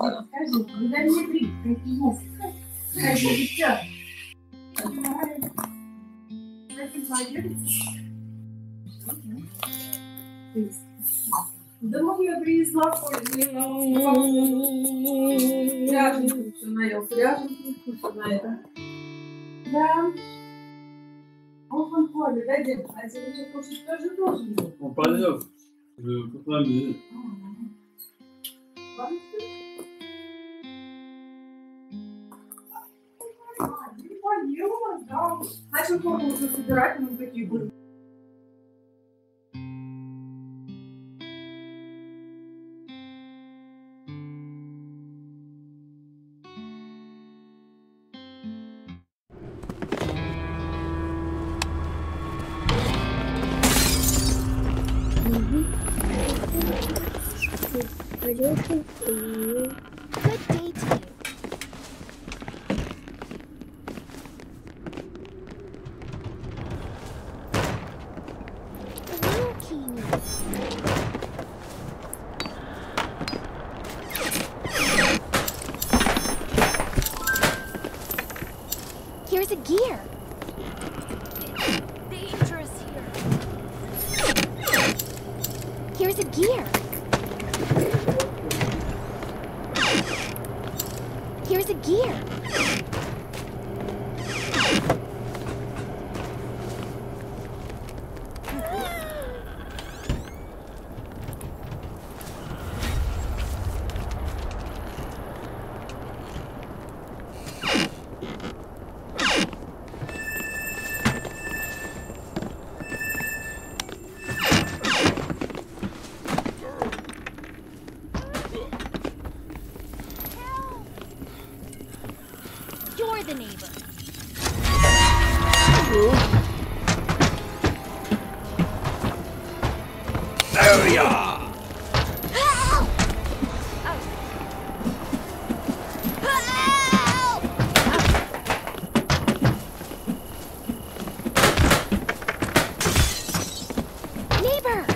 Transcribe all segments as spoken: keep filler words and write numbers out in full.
Скажи, когда мне три, какие есть? Скажи, девчонки. Думаю, я привезла пряженку все на это. Пряженку все на это. Да. Он ходит, да, дед? А тебе еще кушать тоже должен был? Он пойдет. Посмотри. Не поела, да. Начал форму уже собирать, мы такие были. Good day to you. Here's a gear. Dangerous here. Here's a gear. Here's a gear. You're the neighbor. There we are. Neighbor.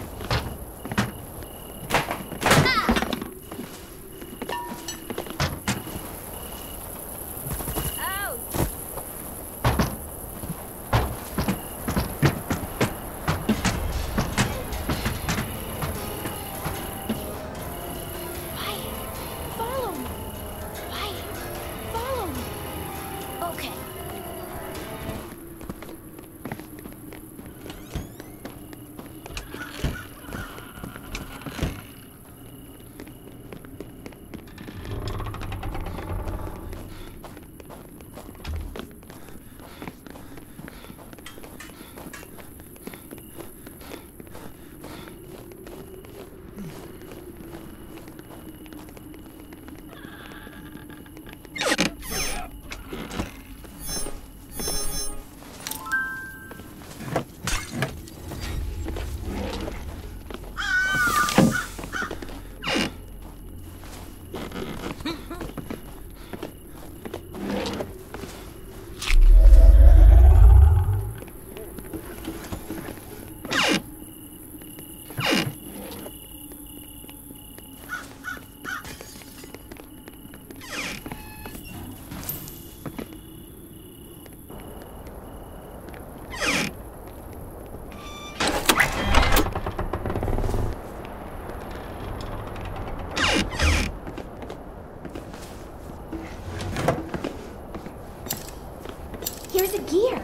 Here's a gear.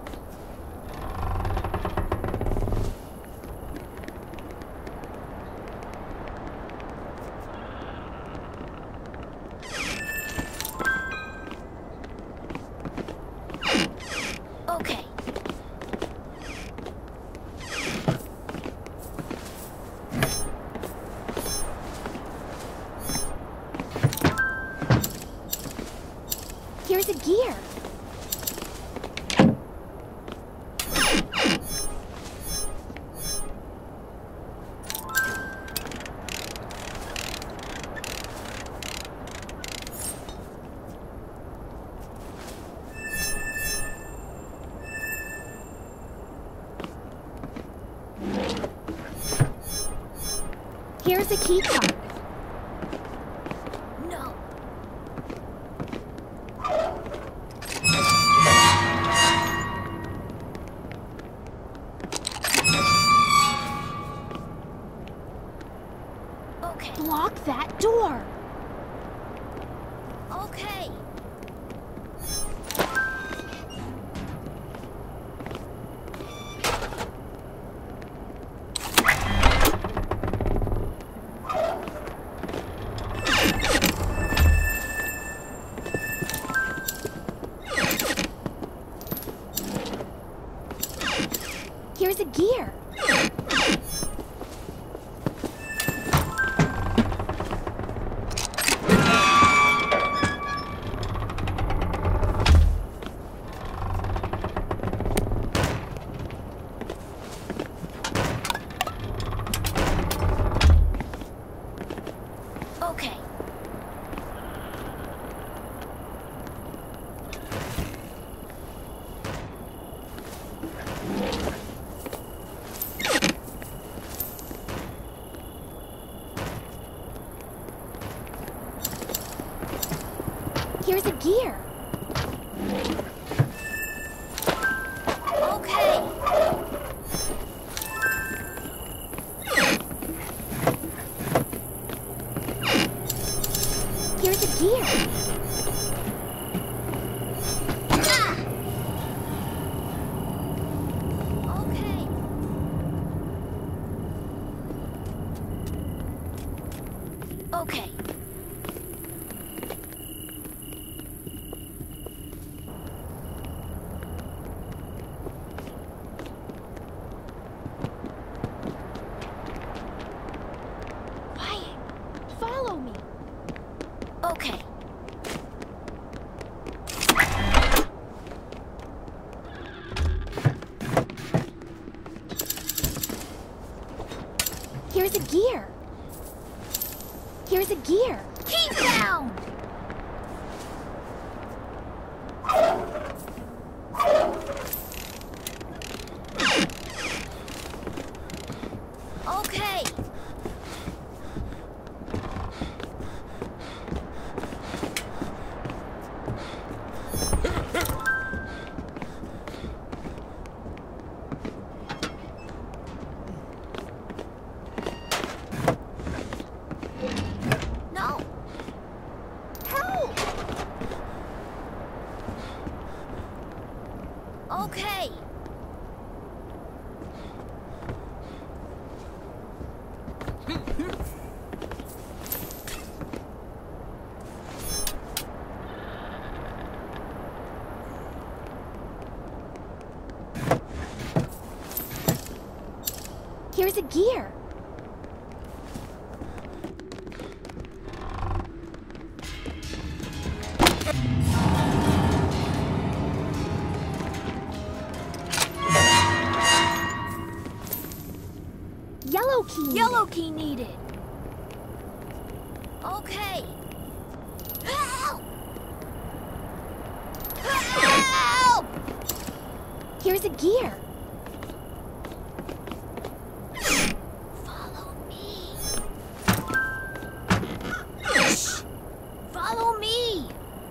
Okay. Here's a gear. Here's a key card. No. Okay. Here's a gear. Okay. Here's a gear. Okay. Here's a gear. Ah! Okay. Okay. Follow me. Okay. Here's a gear. Here's a gear. Keep down. Okay. No. Help. Okay. Here's a gear. Yellow key. Yellow key needed. Okay. Help! Help! Here's a gear. Follow me. Shh. Follow me.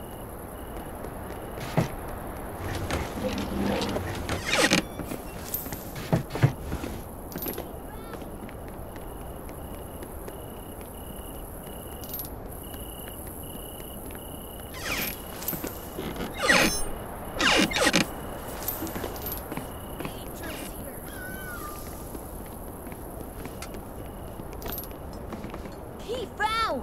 He found!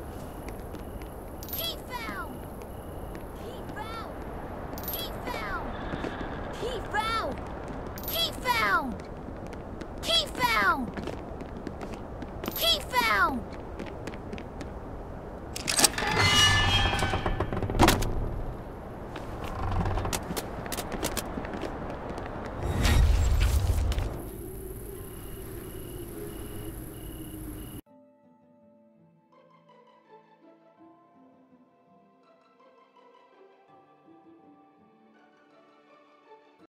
He found! He found! He found! He found! He found! He found!